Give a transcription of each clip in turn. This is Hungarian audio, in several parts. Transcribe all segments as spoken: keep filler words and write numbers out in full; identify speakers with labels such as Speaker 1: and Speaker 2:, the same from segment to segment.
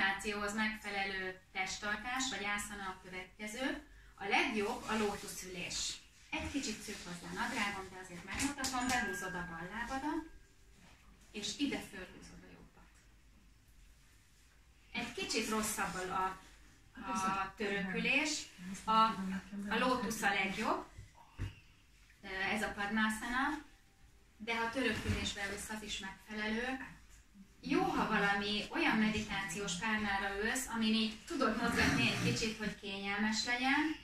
Speaker 1: meditációhoz megfelelő testtartás, vagy ászana a következő. A legjobb a lótuszülés. Egy kicsit szűk hozzá a nadrágom, de azért megmutatom, behúzod a bal lábadat, és ide fölhúzod a jobbat. Egy kicsit rosszabb a, a törökülés, a, a lótusz a legjobb, ez a padmászana, de ha törökülésbe ülsz, az is megfelelő. Jó, ha valami olyan meditációs párnára ülsz, amin így tudod mozgatni egy kicsit, hogy kényelmes legyen.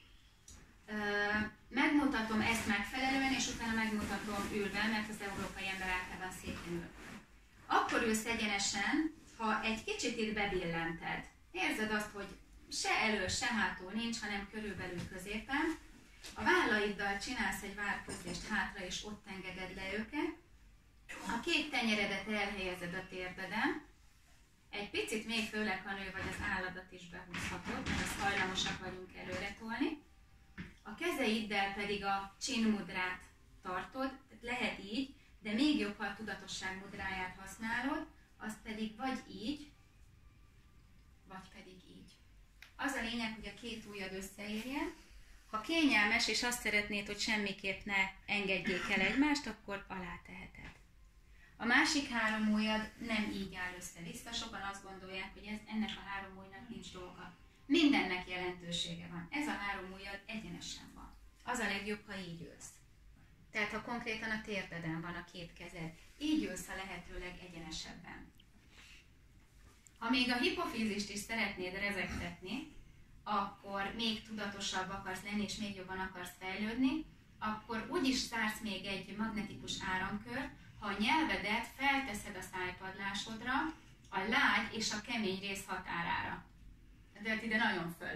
Speaker 1: Megmutatom ezt megfelelően, és utána megmutatom ülve, mert az európai ember általában szépen ül. Akkor ülsz egyenesen, ha egy kicsit itt bebillented. Érzed azt, hogy se elő, se hátul nincs, hanem körülbelül középen. A vállaiddal csinálsz egy várközdést hátra, és ott engeded le őket. A két tenyeredet elhelyezed a térdeden. Egy picit még főleg, ha nő vagy, az álladat is behúzhatod, mert azt hajlamosak vagyunk előre tolni. A kezeiddel pedig a csin mudrát tartod, tehát lehet így, de még jobb, ha a tudatosság mudráját használod, az pedig vagy így, vagy pedig így. Az a lényeg, hogy a két ujjad összeérjen. Ha kényelmes, és azt szeretnéd, hogy semmiképp ne engedjék el egymást, akkor alá teheted. A másik három ujjad nem így áll össze-vissza, sokan azt gondolják, hogy ez, ennek a három ujjnak nincs dolga. Mindennek jelentősége van. Ez a három ujjad egyenesen van. Az a legjobb, ha így ülsz. Tehát ha konkrétan a térdeden van a két kezed, így ülsz a lehetőleg egyenesebben. Ha még a hipofízist is szeretnéd rezegtetni, akkor még tudatosabb akarsz lenni, és még jobban akarsz fejlődni, akkor úgyis zársz még egy magnetikus áramkört, ha a nyelvedet felteszed a szájpadlásodra, a lágy és a kemény rész határára. De ide nagyon föl.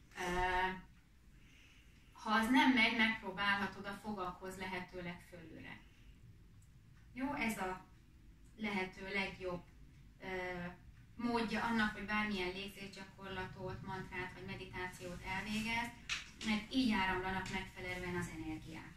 Speaker 1: Ha az nem megy, megpróbálhatod a fogakhoz lehetőleg fölülre. Jó, ez a lehető legjobb módja annak, hogy bármilyen légzésgyakorlatot, mantrát vagy meditációt elvégez, mert így áramlanak megfelelően az energiák.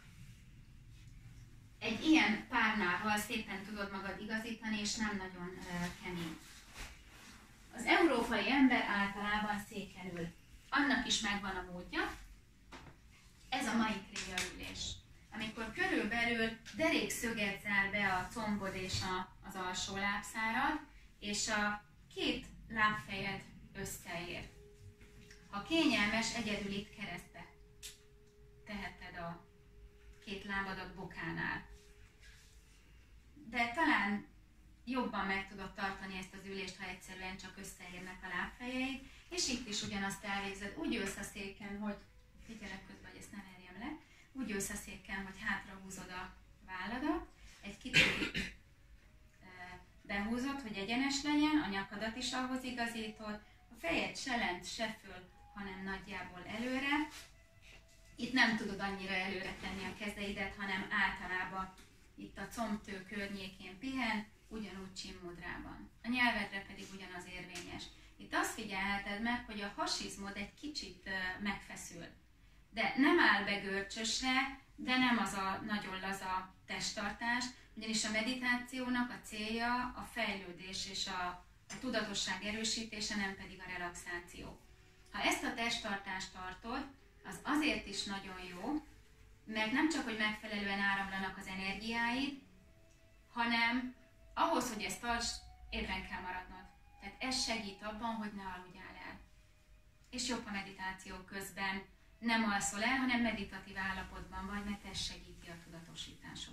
Speaker 1: Egy ilyen párnával szépen tudod magad igazítani, és nem nagyon uh, kemény. Az európai ember általában széken ül. Annak is megvan a módja. Ez a mai kriyaülés. Amikor körülbelül derékszöget zár be a combod és a, az alsó lábszárad, és a két lábfejed összeér. Ha kényelmes, egyedül itt keresztbe teheted a két lábadat bokánál. De talán jobban meg tudod tartani ezt az ülést, ha egyszerűen csak összeérnek a lábfejeid, és itt is ugyanazt elvégzed. Úgy ülsz a széken, hogy figyelek közben, hogy ezt nem erjem le, úgy ülsz a széken, hogy hátra húzod a válladat, egy kicsit behúzod, hogy egyenes legyen, a nyakadat is ahhoz igazítod, a fejed se lent, se föl, hanem nagyjából előre. Itt nem tudod annyira előre tenni a kezeidet, hanem általában itt a combtő környékén pihen, ugyanúgy csinmudrában. A nyelvedre pedig ugyanaz érvényes. Itt azt figyelheted meg, hogy a hasizmod egy kicsit megfeszül. De nem áll be görcsösre, de nem az a nagyon laza testtartás, ugyanis a meditációnak a célja a fejlődés és a, a tudatosság erősítése, nem pedig a relaxáció. Ha ezt a testtartást tartod, az azért is nagyon jó, mert nem csak, hogy megfelelően áramlanak az energiáid, hanem ahhoz, hogy ezt tartsd, ébren kell maradnod. Tehát ez segít abban, hogy ne aludjál el. És jobb a meditáció közben nem alszol el, hanem meditatív állapotban vagy, mert ez segíti a tudatosításod.